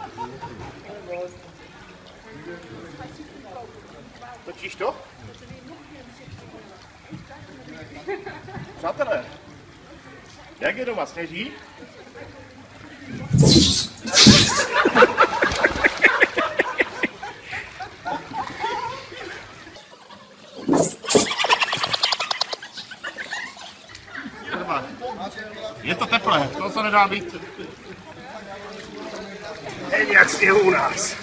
Točíš to? Přátelé, jak je doma, sněží? Je to teplé, to se nedá být. Není jak sněhu u nás.